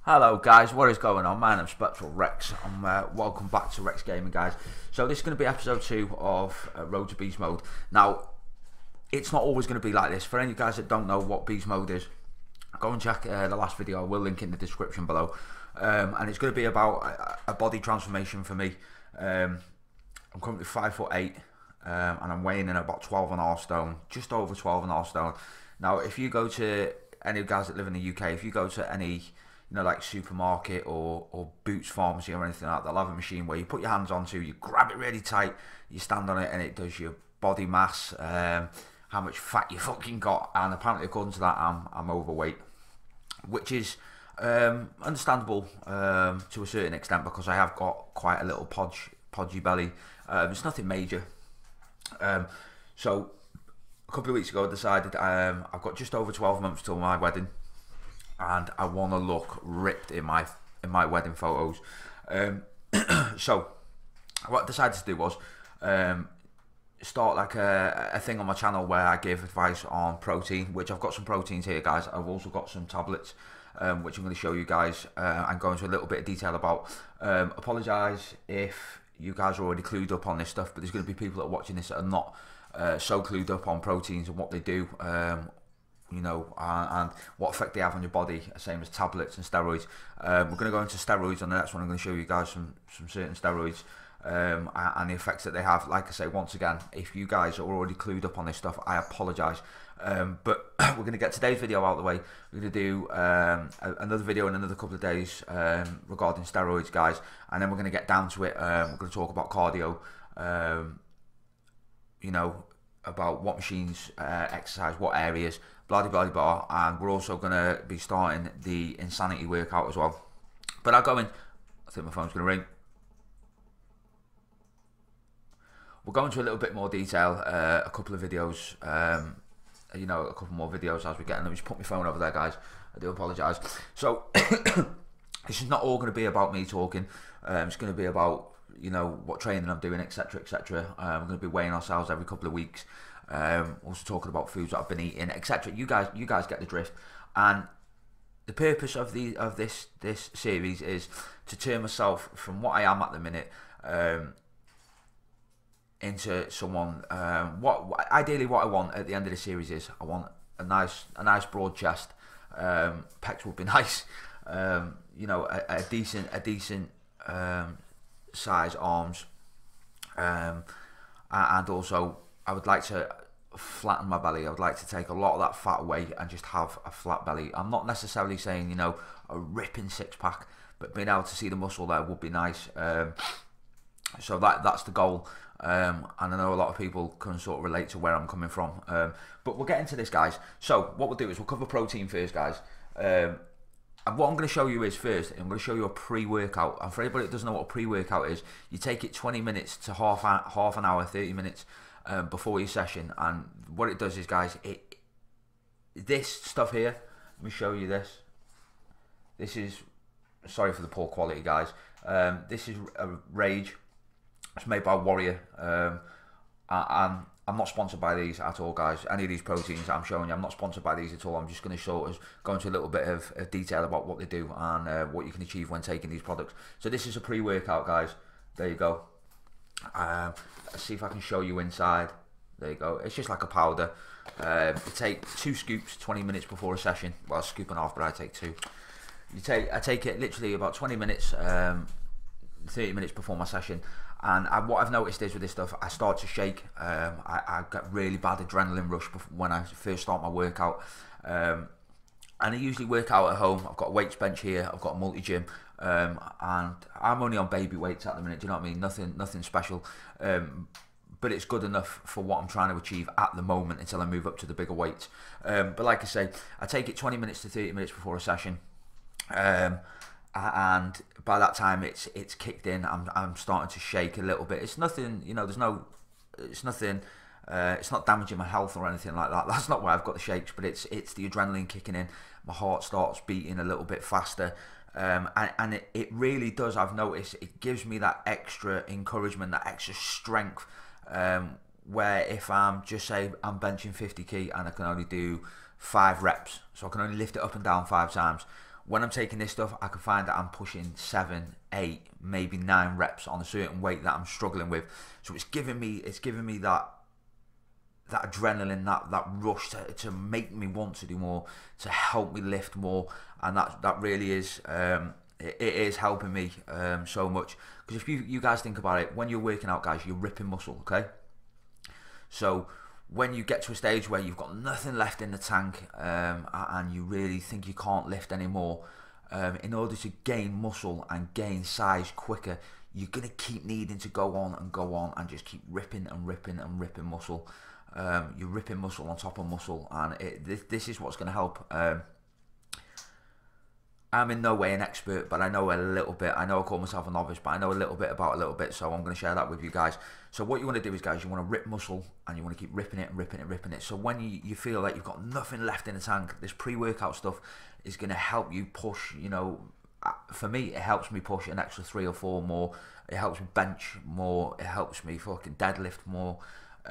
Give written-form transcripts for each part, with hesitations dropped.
Hello guys, what is going on? My name's spectralrex. Welcome back to Rex Gaming, guys. So this is going to be episode 2 of Road to Beast Mode. Now, it's not always going to be like this. For any of you guys that don't know what Beast Mode is, go and check the last video. I will link in the description below. And it's going to be about a body transformation for me. I'm currently 5'8", and I'm weighing in about 12.5 stone, just over 12.5 stone. Now, if you go to any of the guys that live in the UK, if you go to any like supermarket or Boots pharmacy or anything like that, they'll have a machine where you put your hands onto, you grab it really tight, you stand on it, and it does your body mass, how much fat you fucking got. And apparently, according to that, I'm overweight, which is understandable to a certain extent, because I have got quite a little podgy belly. It's nothing major. So a couple of weeks ago, I decided I've got just over 12 months till my wedding, and I want to look ripped in my wedding photos. So what I decided to do was start like a thing on my channel where I give advice on protein, which I've got some proteins here, guys. I've also got some tablets, which I'm going to show you guys and go into a little bit of detail about. Apologise if you guys are already clued up on this stuff, but there's going to be people that are watching this that are not so clued up on proteins and what they do, and what effect they have on your body, same as tablets and steroids. We're going to go into steroids on the next one. I'm going to show you guys some certain steroids and the effects that they have. Like I say, once again, if you guys are already clued up on this stuff, I apologise. But we're going to get today's video out of the way. We're going to do another video in another couple of days regarding steroids, guys, and then we're going to get down to it. We're going to talk about cardio, about what machines exercise, what areas, blah blah blah blah, and we're also going to be starting the insanity workout as well. But I'll go in. I think my phone's going to ring. We'll go into a little bit more detail, a couple of videos, a couple more videos as we get in. Let me just put my phone over there, guys. I do apologise. So this is not all going to be about me talking. It's going to be about what training I'm doing, etc, etc. We're going to be weighing ourselves every couple of weeks. Also talking about foods that I've been eating, etc. You guys get the drift. And the purpose of this series is to turn myself from what I am at the minute into someone. Ideally what I want at the end of the series is I want a nice broad chest. Pecs would be nice. A decent size arms, and also I would like to flatten my belly. I would like to take a lot of that fat away and just have a flat belly. I'm not necessarily saying a ripping six-pack, but being able to see the muscle there would be nice. So that's the goal, and I know a lot of people can sort of relate to where I'm coming from, but we'll get into this, guys. So what we'll do is we'll cover protein first, guys. And what I'm going to show you is, first, I'm going to show you a pre-workout. And for anybody that doesn't know what a pre-workout is, you take it 20 minutes to half an hour, 30 minutes before your session. And what it does is, guys, this stuff here, let me show you this. This is, sorry for the poor quality, guys. This is a Rage. It's made by Warrior. And I'm not sponsored by these at all, guys. Any of these proteins that I'm showing you, I'm not sponsored by these at all. I'm just going to sort of go into a little bit of detail about what they do and what you can achieve when taking these products. So this is a pre-workout, guys. There you go. Let's see if I can show you inside. There you go. It's just like a powder. You take 2 scoops 20 minutes before a session. Well, a scoop and a half, but I take 2. I take it literally about 20 minutes, 30 minutes before my session. And what I've noticed is with this stuff, I start to shake. I get really bad adrenaline rush when I first start my workout. And I usually work out at home. I've got a weights bench here. I've got a multi-gym. And I'm only on baby weights at the minute. Do you know what I mean? Nothing special. But it's good enough for what I'm trying to achieve at the moment until I move up to the bigger weights. But like I say, I take it 20 minutes to 30 minutes before a session. And by that time it's kicked in. I'm starting to shake a little bit. It's nothing, it's nothing, it's not damaging my health or anything like that. That's not why I've got the shakes, but it's the adrenaline kicking in. My heart starts beating a little bit faster, and it really does. I've noticed it gives me that extra encouragement, that extra strength, where if I'm just say I'm benching 50 kg and I can only do 5 reps, so I can only lift it up and down 5 times. when I'm taking this stuff, I can find that I'm pushing 7, 8, maybe 9 reps on a certain weight that I'm struggling with. So it's giving me that adrenaline, that rush to make me want to do more, to help me lift more, and that really is it is helping me so much. Because if you guys think about it, when you're working out, guys, you're ripping muscle, okay? So when you get to a stage where you've got nothing left in the tank, and you really think you can't lift anymore, in order to gain muscle and gain size quicker, you're gonna keep needing to go on and just keep ripping and ripping and ripping muscle. You're ripping muscle on top of muscle, and this is what's going to help. I'm in no way an expert, but I know a little bit. I know I call myself a novice, but I know a little bit about a little bit, so I'm going to share that with you guys. So what you want to do is, guys, you want to rip muscle, and you want to keep ripping it and ripping it and ripping it. So when you feel like you've got nothing left in the tank, this pre-workout stuff is going to help you push, you know, for me, it helps me push an extra 3 or 4 more. It helps me bench more. It helps me fucking deadlift more.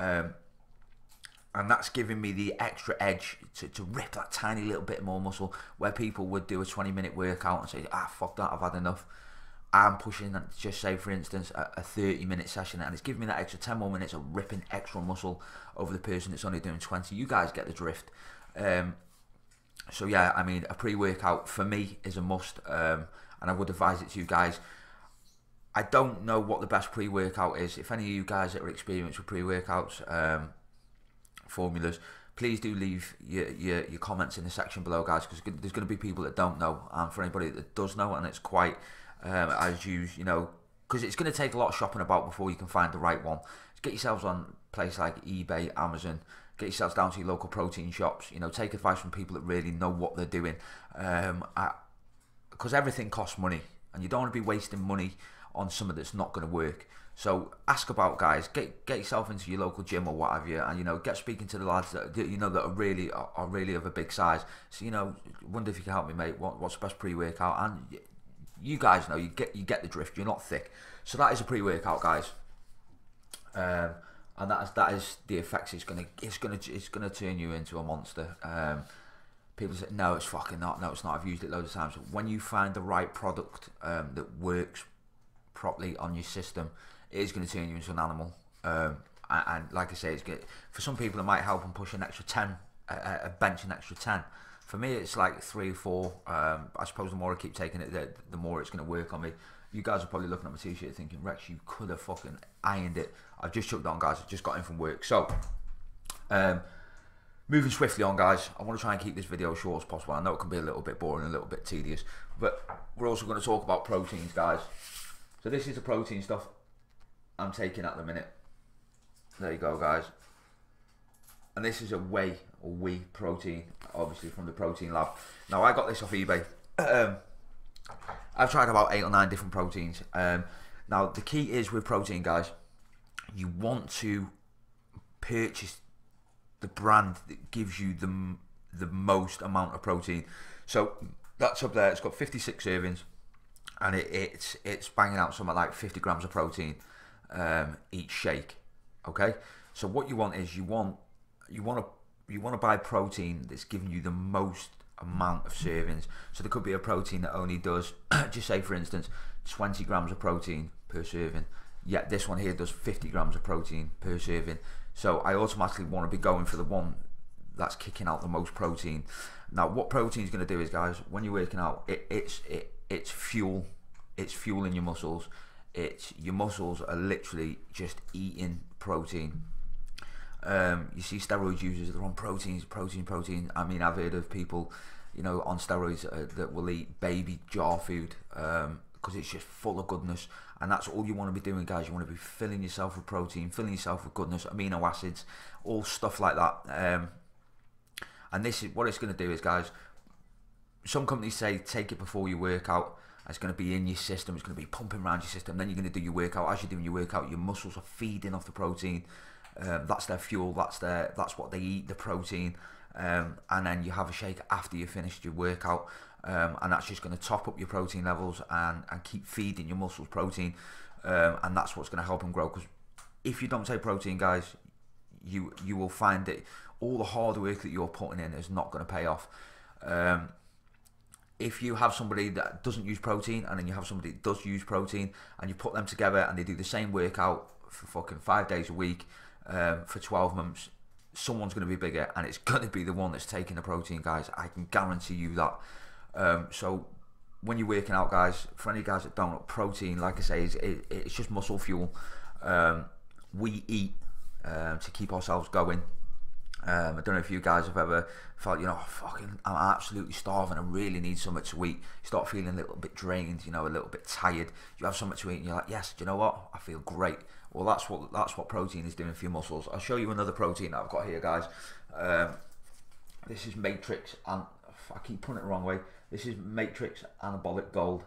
And that's giving me the extra edge to rip that tiny little bit more muscle, where people would do a 20-minute workout and say, fuck that, I've had enough. I'm pushing, just say for instance, a 30-minute session, and it's giving me that extra 10 more minutes of ripping extra muscle over the person that's only doing 20. You guys get the drift. So yeah, I mean, a pre-workout for me is a must, and I would advise it to you guys. I don't know what the best pre-workout is. If any of you guys that are experienced with pre-workouts, formulas, please do leave your comments in the section below, guys, because there's going to be people that don't know, and for anybody that does know, and it's quite as you know, because it's going to take a lot of shopping about before you can find the right one. Just get yourselves on places like eBay, Amazon, get yourselves down to your local protein shops, you know, take advice from people that really know what they're doing, because everything costs money, and you don't want to be wasting money on something that's not going to work. So ask about, guys, get yourself into your local gym or what have you, and you know, get speaking to the lads that you know that are really of a big size. So you know, wonder if you can help me, mate. What's the best pre-workout? And you guys know, you get the drift. You're not thick, so that is a pre-workout, guys. And that is the effects. It's gonna turn you into a monster. People say, no, it's fucking not. No, it's not. I've used it loads of times. When you find the right product that works properly on your system, it is going to turn you into an animal. And like I say, it's good. For some people, it might help them push an extra 10, a bench an extra 10. For me, it's like 3 or 4. I suppose the more I keep taking it, the more it's going to work on me. You guys are probably looking at my t-shirt thinking, Rex, you could have fucking ironed it. I've just chucked on, guys. I just got in from work. So, moving swiftly on, guys. I want to try and keep this video as short as possible. I know it can be a little bit boring, a little bit tedious, but we're also going to talk about proteins, guys. So this is the protein stuff I'm taking at the minute. There you go, guys. And this is a whey protein, obviously from the Protein Lab. Now I got this off eBay. I've tried about 8 or 9 different proteins. Now the key is with protein, guys, you want to purchase the brand that gives you the most amount of protein. So that's up there. It's got 56 servings. And it's banging out something like 50 grams of protein each shake. Okay, so what you want is you want to buy protein that's giving you the most amount of servings. So there could be a protein that only does, just say for instance, 20 grams of protein per serving. Yet this one here does 50 grams of protein per serving. So I automatically want to be going for the one that's kicking out the most protein. Now what protein is going to do is, guys, when you're working out, it's fuel. It's fueling your muscles. Your muscles are literally just eating protein. You see steroid users, they're on protein. I mean, I've heard of people, you know, on steroids that will eat baby jar food because it's just full of goodness. And that's all you want to be doing, guys. You want to be filling yourself with protein, filling yourself with goodness, amino acids, all stuff like that. And this is what it's going to do is, guys, some companies say take it before you work out. It's going to be in your system. It's going to be pumping around your system. Then you're going to do your workout. As you're doing your workout, your muscles are feeding off the protein. That's their fuel. That's what they eat, the protein. And then you have a shake after you finished your workout, and that's just going to top up your protein levels and keep feeding your muscles protein. And that's what's going to help them grow. Because if you don't take protein, guys, you will find that all the hard work that you're putting in is not going to pay off. if you have somebody that doesn't use protein and then you have somebody that does use protein and you put them together and they do the same workout for fucking 5 days a week for 12 months, someone's going to be bigger, and it's going to be the one that's taking the protein, guys. I can guarantee you that. So when you're working out, guys, for any guys that don't know, protein, like I say, it's just muscle fuel. We eat to keep ourselves going. I don't know if you guys have ever felt, you know, fucking, I'm absolutely starving, I really need something to eat. You start feeling a little bit drained, you know, a little bit tired. You have something to eat and you're like, yes, do you know what? I feel great. Well, that's what protein is doing for your muscles. I'll show you another protein that I've got here, guys. This is Matrix, and I keep putting it the wrong way. This is Matrix Anabolic Gold.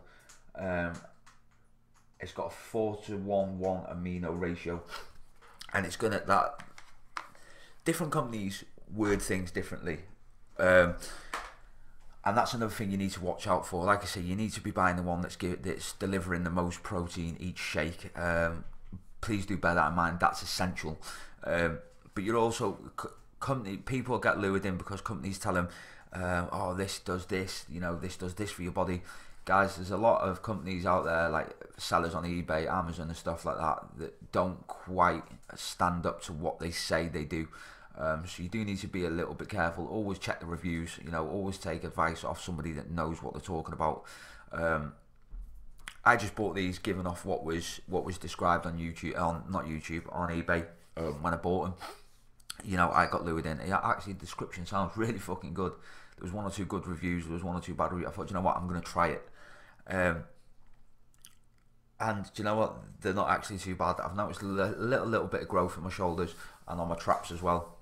It's got a 4:1:1 amino ratio, and it's gonna that. Different companies word things differently, and that's another thing you need to watch out for. Like I say, you need to be buying the one that's delivering the most protein each shake. Please do bear that in mind. That's essential. But you're also people get lured in because companies tell them, "Oh, this does this. You know, this does this for your body." Guys, there's a lot of companies out there, like sellers on eBay, Amazon and stuff like that don't quite stand up to what they say they do. So you do need to be a little bit careful. Always check the reviews, you know, always take advice off somebody that knows what they're talking about. I just bought these given off what was described on YouTube, on eBay, when I bought them. You know, I got lured in. Actually, the description sounds really fucking good. There was 1 or 2 good reviews, there was 1 or 2 bad reviews. I thought, you know what, I'm going to try it. And do you know what, they're not actually too bad. I've noticed a little bit of growth in my shoulders and on my traps as well.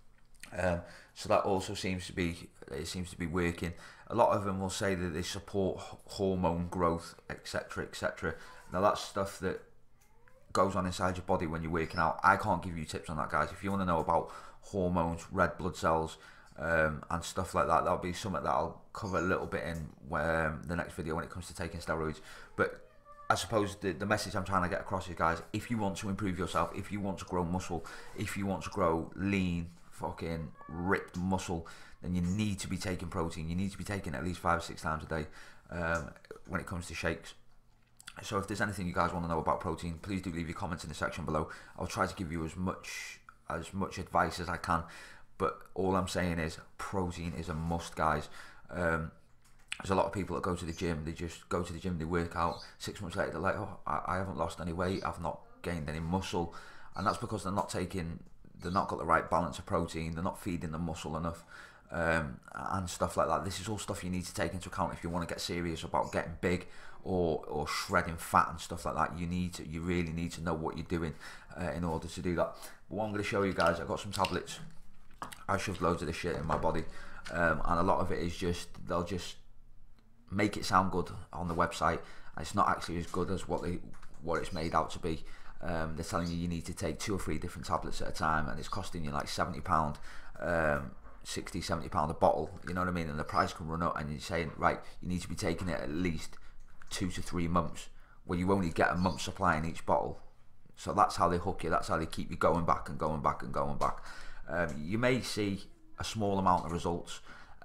So that also seems to be working. A lot of them will say that they support hormone growth, etc, etc. Now that's stuff that goes on inside your body when you're working out. I can't give you tips on that, guys. If you want to know about hormones, red blood cells, and stuff like that, that'll be something that I'll cover a little bit in the next video when it comes to taking steroids. But I suppose the message I'm trying to get across is, guys, if you want to improve yourself, if you want to grow muscle, if you want to grow lean, fucking ripped muscle, then you need to be taking protein. You need to be taking at least 5 or 6 times a day when it comes to shakes. So if there's anything you guys want to know about protein, please do leave your comments in the section below. I'll try to give you as much advice as I can. But all I'm saying is protein is a must, guys. There's a lot of people that go to the gym, they just go to the gym, they work out, 6 months later they're like, oh, I haven't lost any weight, I've not gained any muscle. And that's because they're not got the right balance of protein, they're not feeding the muscle enough, and stuff like that. This is all stuff you need to take into account if you want to get serious about getting big or shredding fat and stuff like that. You really need to know what you're doing in order to do that. But what I'm going to show you guys, I've got some tablets. I shoved loads of this shit in my body, and a lot of it is they'll just make it sound good on the website, and it's not actually as good as what it's made out to be. They're telling you need to take 2 or 3 different tablets at a time, and it's costing you like £70, £60, £70 a bottle, you know what I mean? And the price can run up, and you're saying, right, you need to be taking it at least 2 to 3 months, where you only get a month's supply in each bottle. So that's how they hook you, that's how they keep you going back and going back and going back. You may see a small amount of results,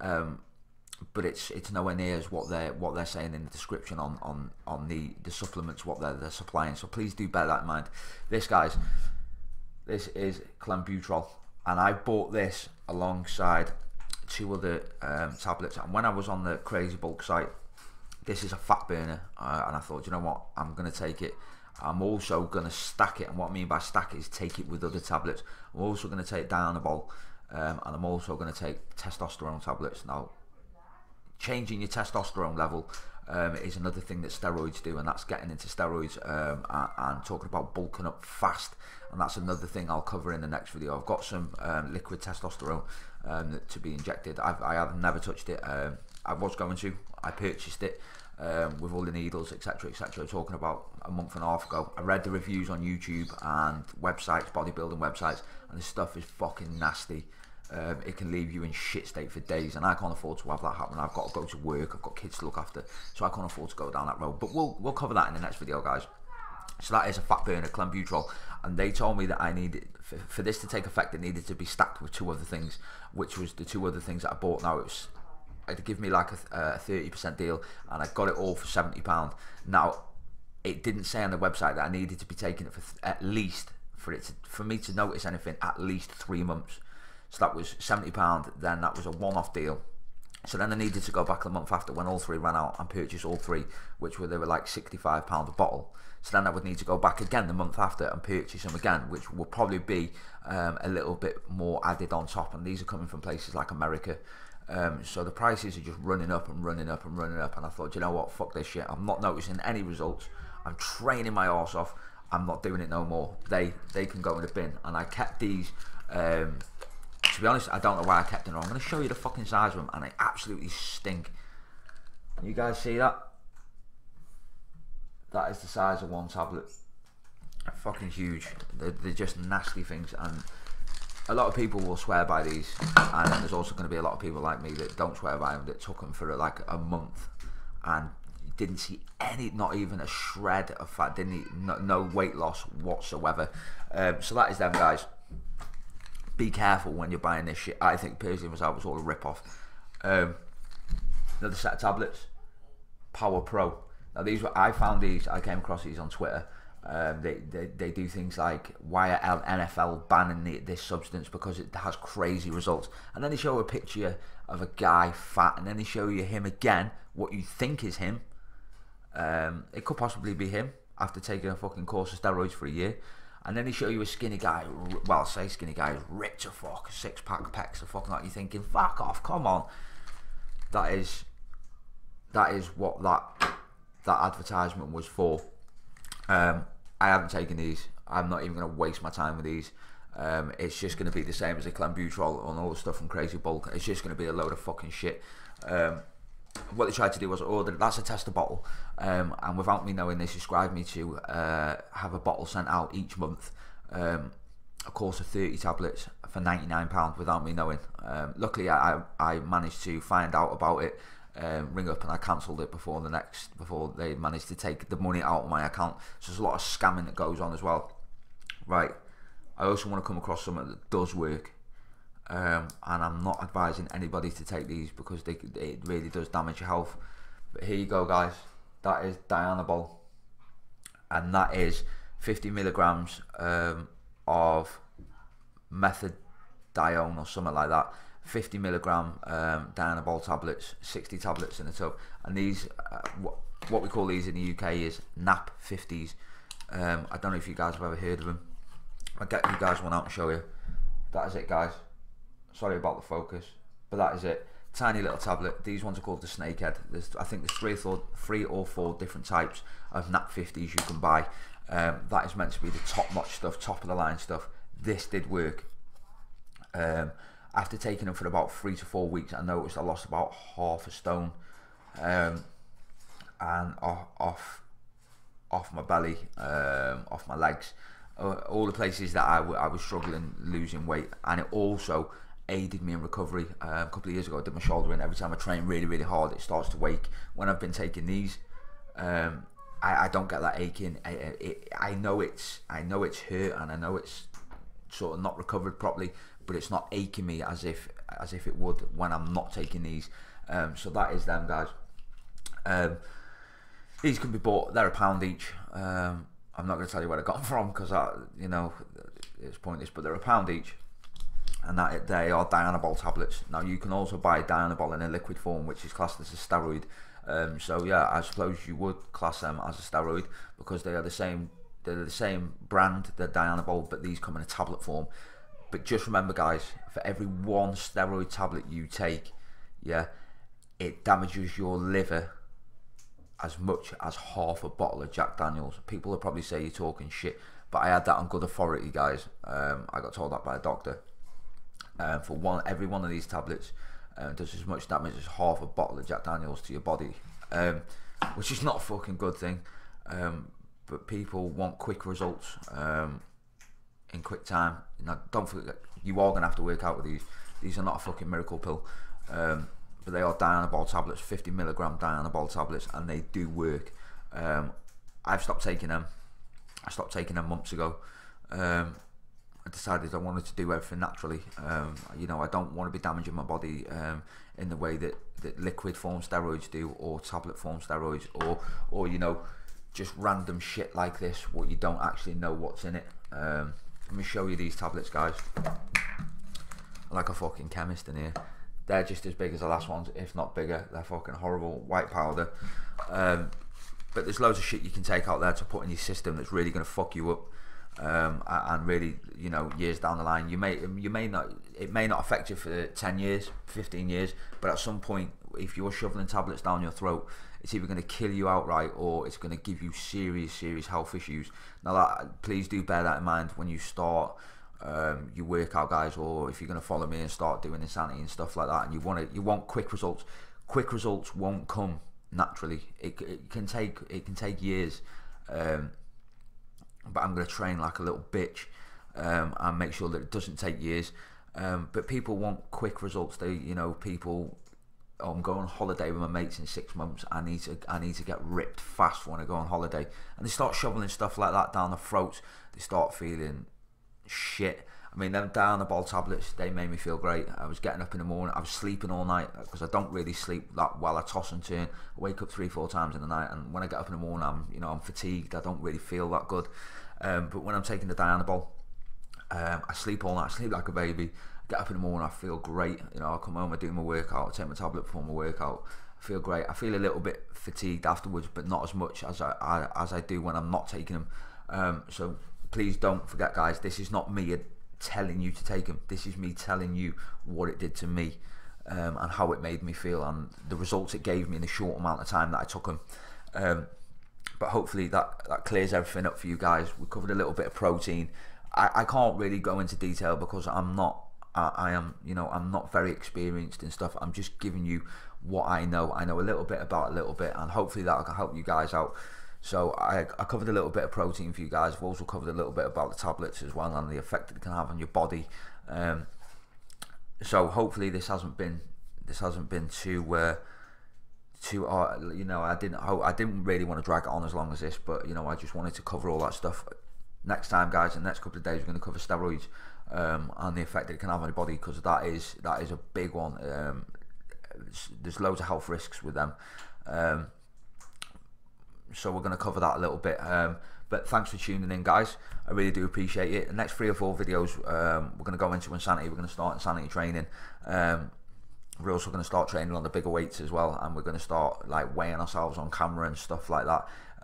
but it's nowhere near as what they're saying in the description on the supplements, what they're supplying. So please do bear that in mind. This, guys, this is clenbuterol, and I bought this alongside 2 other tablets. And when I was on the Crazy Bulk site, this is a fat burner, and I thought, you know what, I'm gonna take it. I'm also going to stack it, and what I mean by stack it is take it with other tablets. I'm also going to take Dianabol, and I'm also going to take testosterone tablets. Now, changing your testosterone level is another thing that steroids do, and that's getting into steroids and talking about bulking up fast, and that's another thing I'll cover in the next video. I've got some liquid testosterone to be injected. I have never touched it. I was going to. I purchased it. With all the needles, etc, etc, talking about a month and a half ago. I read the reviews on YouTube and websites, bodybuilding websites, and this stuff is fucking nasty. It can leave you in shit state for days, and I can't afford to have that happen. I've got to go to work, I've got kids to look after, so I can't afford to go down that road. But we'll cover that in the next video, guys. So that is a fat burner, clenbuterol, and they told me that I needed, for this to take effect, it needed to be stacked with 2 other things, which was the 2 other things that I bought. Now, it's to give me like a 30% deal, and I got it all for £70. Now, it didn't say on the website that I needed to be taking it for at least, for me to notice anything, at least 3 months. So that was £70. Then that was a one-off deal. So then I needed to go back the month after when all 3 ran out and purchase all 3, they were like £65 a bottle. So then I would need to go back again the month after and purchase them again, which will probably be a little bit more added on top. And these are coming from places like America. So the prices are just running up and running up and running up. And I thought, you know what, fuck this shit. I'm not noticing any results. I'm training my arse off. I'm not doing it no more. They can go in the bin. And I kept these. To be honest, I don't know why I kept them. I'm going to show you the fucking size of them, and they absolutely stink. You guys see that? That is the size of one tablet. Fucking huge. They're just nasty things, and a lot of people will swear by these, and then there's also going to be a lot of people like me that don't swear by them, that took them for like a month and didn't see any, not even a shred of fat, no weight loss whatsoever. So that is them, guys. Be careful when you're buying this shit. I think personally myself, it's all a rip-off. Another set of tablets, Power Pro. Now these were, I came across these on Twitter. They do things like, why are NFL banning this substance, because it has crazy results. And then they show a picture of a guy fat, and then they show you him again, what you think is him. It could possibly be him after taking a fucking course of steroids for a year. And then they show you a skinny guy, well, say skinny guy is ripped to fuck, 6-pack pecs, and fucking like, you're thinking, fuck off, come on. That is what that advertisement was for. I haven't taken these. I'm not even going to waste my time with these. It's just going to be the same as a clenbuterol and all the stuff from Crazy Bulk. It's just going to be a load of fucking shit. What they tried to do was order, that's a tester bottle, and without me knowing, they subscribed me to have a bottle sent out each month, a course of 30 tablets for £99 without me knowing. Luckily I managed to find out about it, ring up, and I cancelled it before they managed to take the money out of my account. So there's a lot of scamming that goes on as well. Right, I also want to come across something that does work. And I'm not advising anybody to take these because it really does damage your health. But here you go, guys. That is Dianabol, and that is 50 milligrams of methadone or something like that. 50 milligram Dianabol tablets, 60 tablets in a tub. And these, what we call these in the UK is NAP 50s. I don't know if you guys have ever heard of them. I'll get you guys one out and show you. That is it, guys. Sorry about the focus, but that is it. Tiny little tablet. These ones are called the Snakehead. I think there's three or four different types of NAP 50s you can buy. That is meant to be the top-notch stuff, top-of-the-line stuff. This did work. After taking them for about 3 to 4 weeks, I noticed I lost about half a stone, and off my belly, off my legs, all the places that I was struggling losing weight. And it also aided me in recovery. A couple of years ago I did my shoulder in. Every time I train really hard, it starts to wake. When I've been taking these, I don't get that aching. I know it's hurt, and I know it's sort of not recovered properly, but it's not aching me as if it would when I'm not taking these. So that is them, guys. These can be bought, they're £1 each. I'm not going to tell you where I got them from because it's pointless, but they're £1 each, and that they are Dianabol tablets. Now you can also buy Dianabol in a liquid form, which is classed as a steroid. So yeah, I suppose you would class them as a steroid because they are the same. They're the same brand, they're Dianabol, but these come in a tablet form. But just remember, guys, for every one steroid tablet you take, yeah, it damages your liver as much as half a bottle of Jack Daniels. People will probably say you're talking shit, but I had that on good authority, guys. I got told that by a doctor. For every one of these tablets does as much damage as half a bottle of Jack Daniels to your body, which is not a fucking good thing. But people want quick results in quick time. Now, don't forget, you are going to have to work out with these. These are not a fucking miracle pill. But they are Dianabol tablets, 50 milligram Dianabol tablets, and they do work. I've stopped taking them. I stopped taking them months ago. I decided I wanted to do everything naturally. You know, I don't want to be damaging my body in the way that liquid form steroids do, or tablet form steroids, or you know, just random shit like this, what you don't actually know what's in it. Let me show you these tablets, guys. I'm like a fucking chemist in here. They're just as big as the last ones, if not bigger. They're fucking horrible, white powder. But there's loads of shit you can take out there to put in your system that's really going to fuck you up. And really, you know, years down the line, it may not affect you for 10 years, 15 years, but at some point, if you're shoveling tablets down your throat, it's either going to kill you outright, or it's going to give you serious health issues. Now, please do bear that in mind when you start your workout, guys, or if you're going to follow me and start doing insanity and stuff like that, and you want quick results. Quick results won't come naturally. It can take years. But I'm going to train like a little bitch and make sure that it doesn't take years. But people want quick results. People, oh, I'm going on holiday with my mates in 6 months. I need to get ripped fast when I go on holiday. And they start shoveling stuff like that down their throats. They start feeling shit. I mean, them down-the-ball tablets, they made me feel great. I was getting up in the morning. I was sleeping all night because I don't really sleep that well. I toss and turn. I wake up 3-4 times in the night, and when I get up in the morning, I'm fatigued. I don't really feel that good. But when I'm taking the Dianabol, I sleep all night. I sleep like a baby. I get up in the morning. I feel great. You know, I come home. I do my workout. I take my tablet before my workout. I feel great. I feel a little bit fatigued afterwards, but not as much as I do when I'm not taking them. So please don't forget, guys. This is not me telling you to take them. This is me telling you what it did to me, and how it made me feel, and the results it gave me in the short amount of time that I took them. But hopefully that clears everything up for you guys. We covered a little bit of protein. I can't really go into detail because I'm not very experienced in stuff. I'm just giving you what I know. I know a little bit about a little bit, and hopefully that can help you guys out. So I covered a little bit of protein for you guys. I've also covered a little bit about the tablets as well, and the effect that it can have on your body. So hopefully this hasn't been too I didn't really want to drag it on as long as this, but I just wanted to cover all that stuff. Next time, guys, in the next couple of days, we're going to cover steroids and the effect that it can have on your body, because that is a big one. There's loads of health risks with them. So we're going to cover that a little bit, but thanks for tuning in, guys. I really do appreciate it. The next 3 or 4 videos, we're going to go into insanity. We're going to start insanity training. We're also going to start training on the bigger weights as well, and we're going to start like weighing ourselves on camera and stuff like that.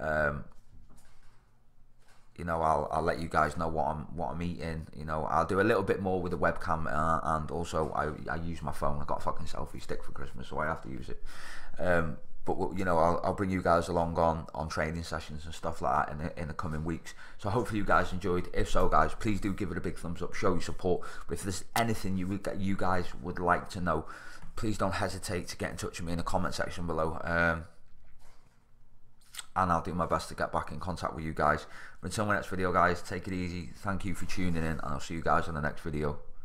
I'll let you guys know what I'm eating. I'll do a little bit more with the webcam, and also I use my phone. I got a fucking selfie stick for Christmas, so I have to use it. But I'll bring you guys along on training sessions and stuff like that in the coming weeks. So hopefully you guys enjoyed. If so, guys, please do give it a big thumbs up, show your support. But if there's anything you guys would like to know, please don't hesitate to get in touch with me in the comment section below. And I'll do my best to get back in contact with you guys. But until my next video, guys, take it easy. Thank you for tuning in, and I'll see you guys in the next video.